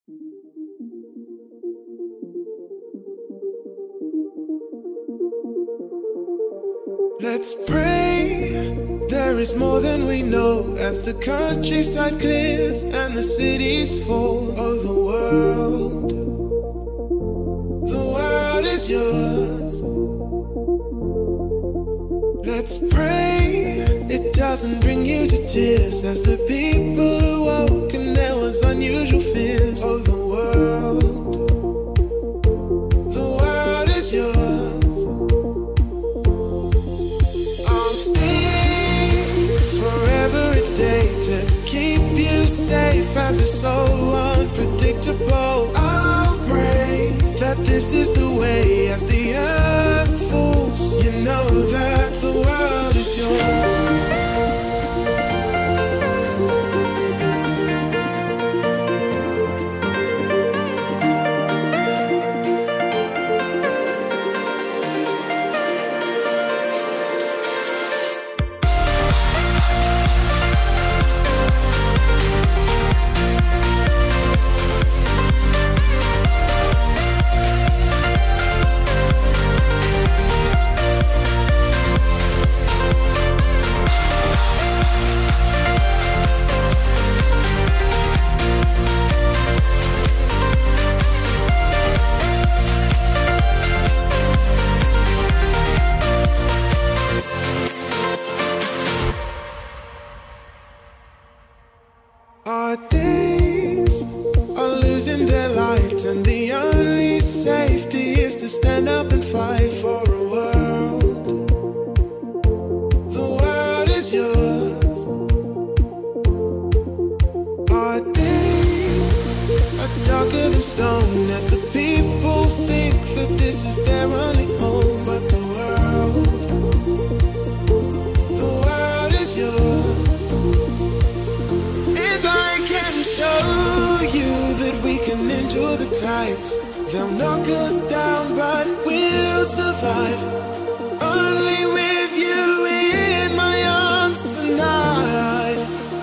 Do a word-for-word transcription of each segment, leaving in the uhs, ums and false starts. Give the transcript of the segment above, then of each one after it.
Let's pray there is more than we know as the countryside clears and the cities fall. Oh, the world, the world is yours. Let's pray it doesn't bring you to tears as the people awoke and there was unusual fears. Oh, the world, the world is yours. Safe as it's so unpredictable. I'll pray that this is the way as the earth falls. You know that the world is yours. Our days are losing their light, and the only safety is to stand up and fight for a world. The world is yours. Our days are darker than stone as the people think that this is their only home. But the world, the world is yours. Show you that we can endure the tides. They'll knock us down, but we'll survive. Only with you in my arms tonight.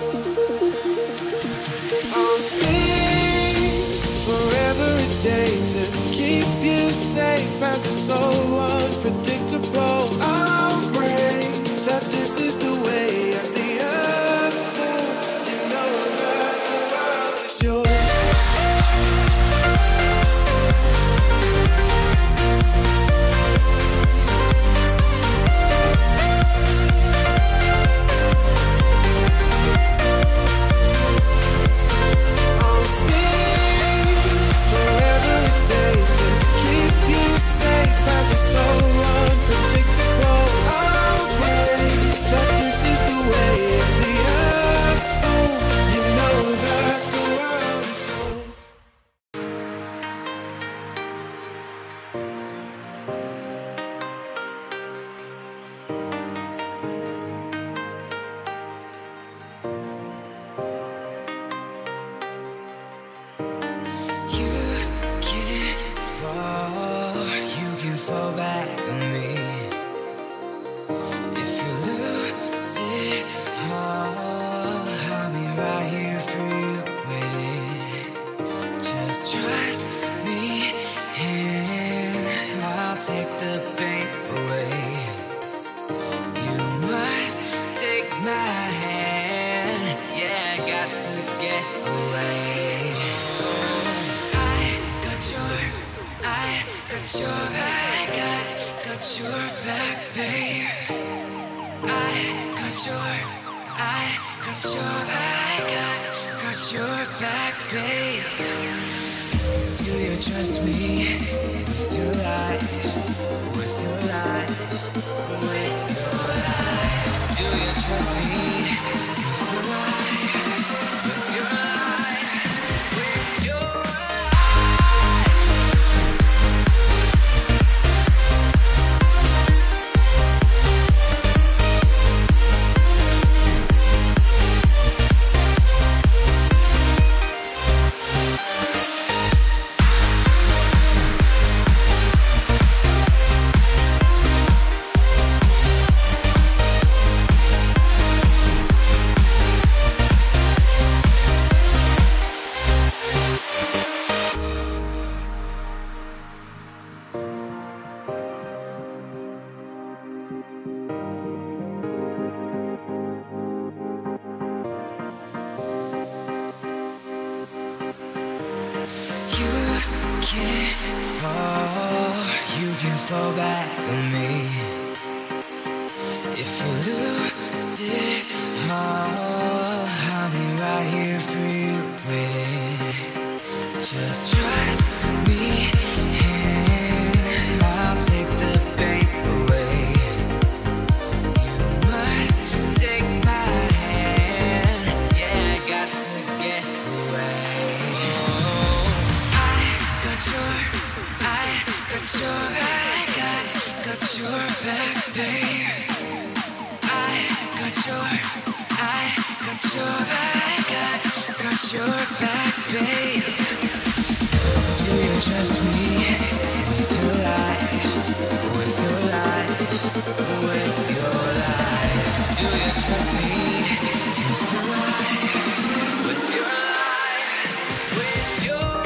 I'll stay forever a day to keep you safe as it's so unpredictable. I'll pray that this is the way as the earth falls. You know that the world is yours. I'll stay forever a day to keep you safe as it's so unpredictable. I'll pray that this is the way as the earth falls. You know that the world is yours. You can fall, you can fall back on me. If you lose it all, I'll be right here for you waiting. Just trust me and I'll take the pain away. You must take my hand, yeah, I got to get away. I got your, I got your back, I got your back, babe. I got your, I got your back, I got your back, babe. Do you trust me with your life, with your life, with your life? Do you trust me with your life, with your life, with your life? can't fall, you can fall back on me. If you lose it all, I'll be right here for you, waiting. Just trust me and I'll take the pain away. You must take my hand, yeah, I got to get away. Oh, I got your, I got your, I got, got your back, babe. I got your, I got your, I got, got your back, babe. Do you trust me with your life, with your life, with your life? Do you trust me with your life, with your life, with your life?